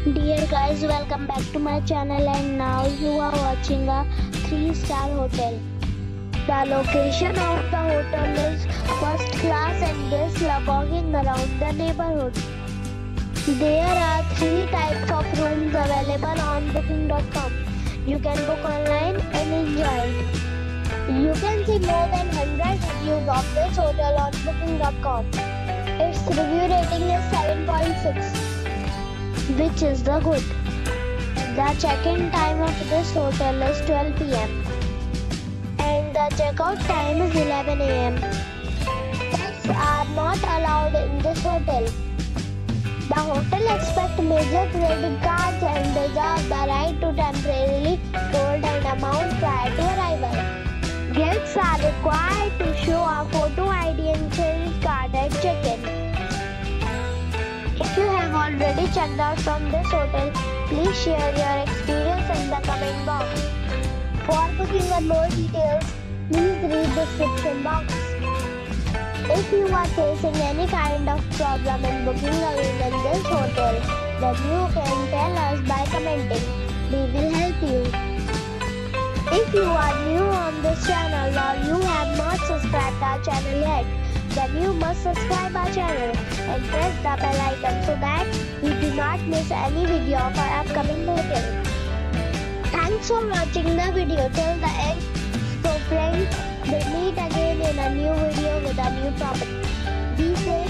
Dear guys, welcome back to my channel and now you are watching a 3-star hotel. The location of the hotel is first class and guests love walking around the neighborhood. There are 3 types of rooms available on booking.com. You can book online and enjoy it. You can see more than 100 reviews of this hotel on booking.com. Its review rating is 7.6. which is the good. The check-in time of this hotel is 12 p.m. and the check-out time is 11 a.m. Pets are not allowed in this hotel. The hotel accepts major credit cards and reserves the right to temporarily hold an amount prior to arrival. Guests are required to show a photo ID and credit card at check-in. If you have already checked out from this hotel, please share your experience in the comment box. For booking or more details, please read the description box. If you are facing any kind of problem in booking a room in this hotel, then you can tell us by commenting. We will help you. If you are new on this channel or you have not subscribed our channel yet, then you must subscribe our channel and press the bell icon so that you do not miss any video of our upcoming hotel. Thanks for watching the video till the end. So friends, we'll meet again in a new video with a new property. Be safe.